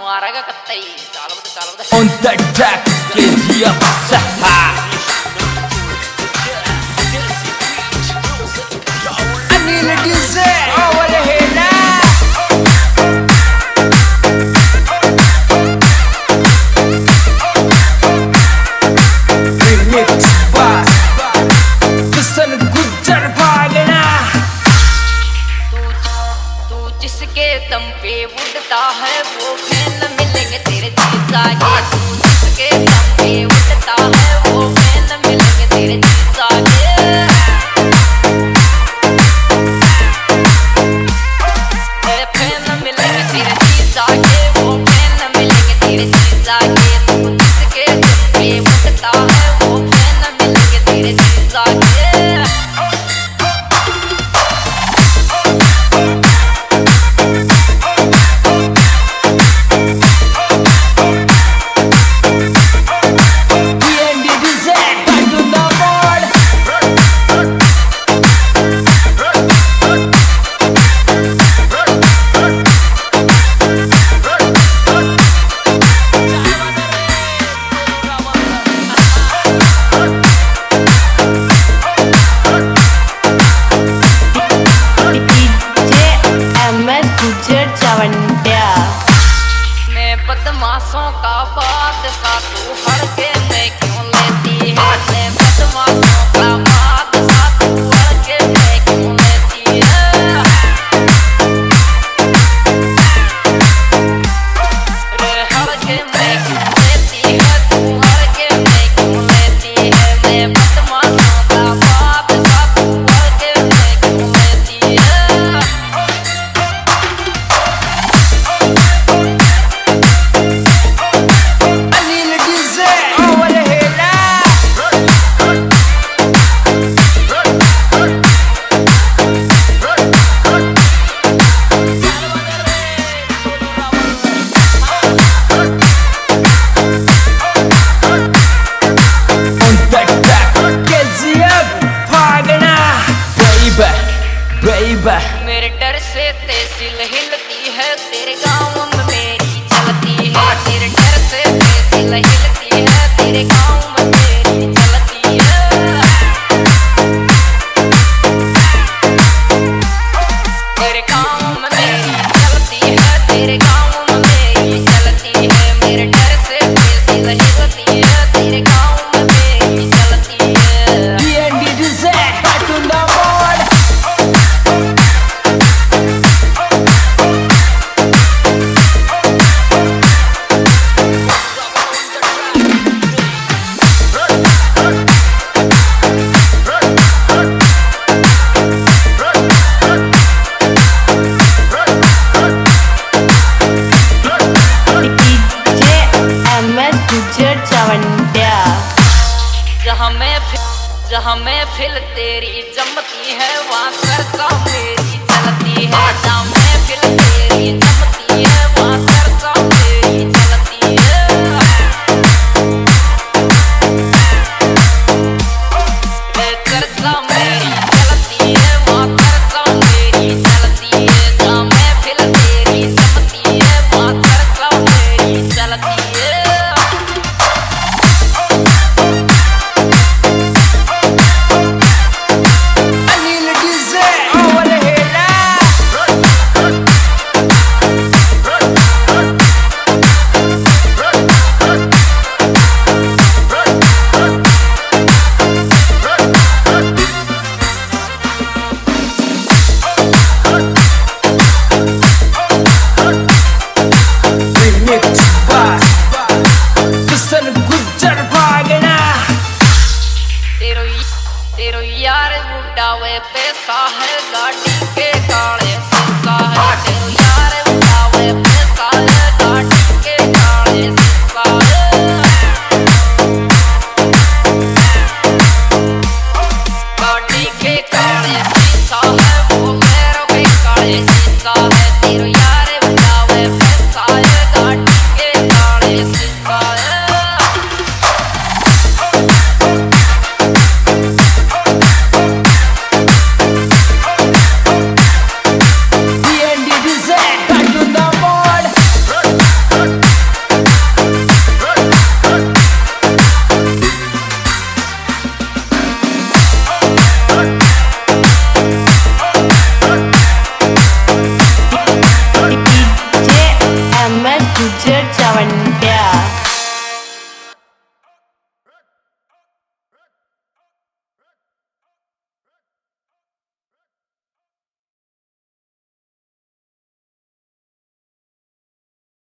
मारेगा कत्ते चालो दे On the track KGF Saha Anil Dizze over here now Remix by Kishan Gujjar Fagna तू जिसके दम पे उड़ता है वो फैन मिलेंगे तेरे जीजा के तू जिसके दम पे उड़ता है वो फैन मिलेंगे तेरे जीजा के फैन मिलेंगे तेरे जीजा के वो फैन मिलेंगे तेरे जीजा के तू जिसके दम पे उड़ता है वो फैन मिलेंगे तेरे जीजा के बदमाशों का बादशाह तू हर के में क्यों लेती है मैं बदमाशों का बादशाह तू हर के में क्यों लेती है रे हर के में क्यों लेती है तू हर के में क्यों लेती है मैं बदमाशों का बादशाह तू हर के में क्यों लेती है मेरे डर से तहसील हिलती है तेरे गाँव में मेरी चलती है तेरे डर से तहसील हिलती है तेरे गाँव में मेरी चलती है तेरे गाँव में मेरी चलती है तेरे गाँव में मेरी चलती है मेरे डर से तहसील हिलती है तेरे गाँव में मेरी चलती है जहाँ महफिल तेरी जमती है वहाँ सरका मेरी चलती है जहाँ महफिल तेरी जमती है वहाँ सरका मेरी चलती है चर्चा मेरी चलती है वहाँ चर्चा मेरी चलती है जहाँ महफिल तेरी जमती है वहाँ चर्चा मेरी चलती है 1